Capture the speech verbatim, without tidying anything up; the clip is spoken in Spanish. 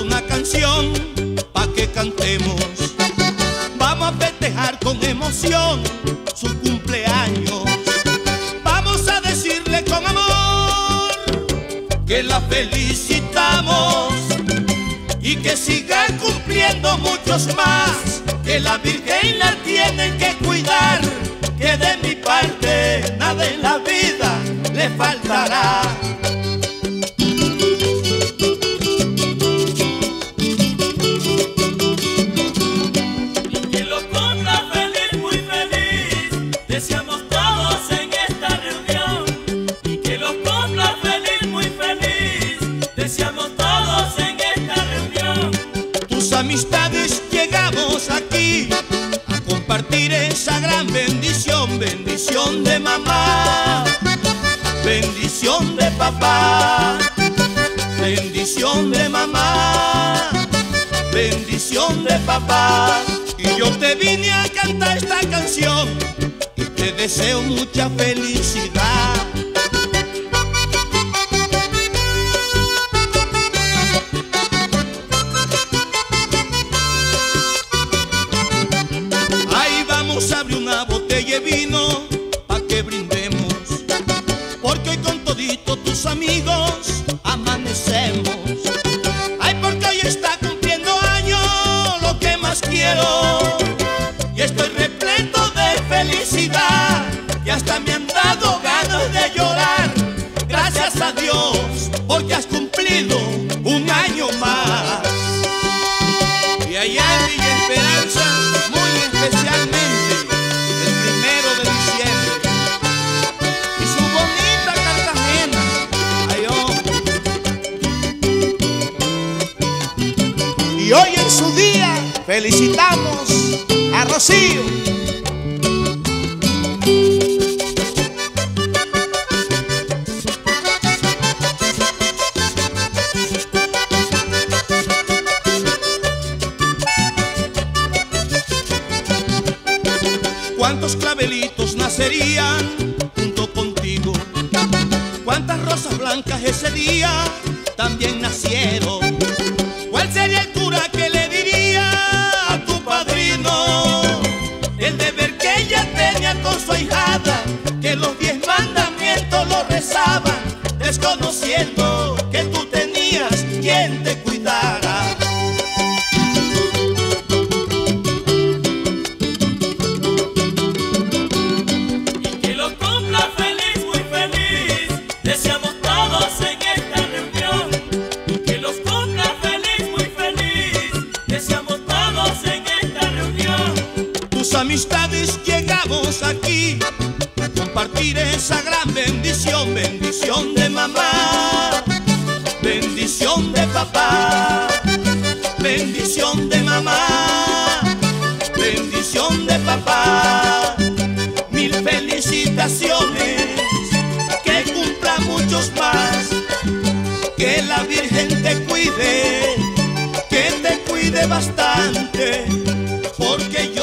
una canción pa' que cantemos. Vamos a festejar con emoción su cumpleaños. Vamos a decirle con amor que la felicitamos y que siga cumpliendo muchos más, que la Virgen la tienen que cuidar, que de mi parte nada en la vida le faltará. Deseamos todos en esta reunión y que los cumpla feliz, muy feliz. Deseamos todos en esta reunión. Tus amistades llegamos aquí a compartir esa gran bendición, bendición de mamá, bendición de papá, bendición de mamá, bendición de papá. Y yo te vine a cantar esta canción. Te deseo mucha felicidad. Ahí vamos a abrir una botella de vino pa' que brindemos, porque hoy con todito tus amigos amanecemos. Ay, porque hoy está cumpliendo años lo que más quiero, y estoy repleto de felicidad, y hasta me han dado ganas de llorar. Gracias a Dios porque has cumplido un año más. Y allá en Villa Esperanza, muy especialmente el primero de diciembre, y su bonita Cartagena. Ay, oh. Y hoy en su día felicitamos a Rocío. ¿Cuántos clavelitos nacerían junto contigo? ¿Cuántas rosas blancas ese día también nacieron? ¿Cuál sería el cura que le diría a tu padrino el deber que ella tenía con su ahijada, que los diez mandamientos lo rezaban, desconociendo que tú tenías quien te cuidara? Deseamos todos en esta reunión y que los cumpla feliz, muy feliz. Deseamos todos en esta reunión. Tus amistades llegamos aquí a compartir esa gran bendición, bendición de mamá, bendición de papá, bendición de mamá, bendición de papá. Mil felicitaciones, muchos más, que la Virgen te cuide, que te cuide bastante, porque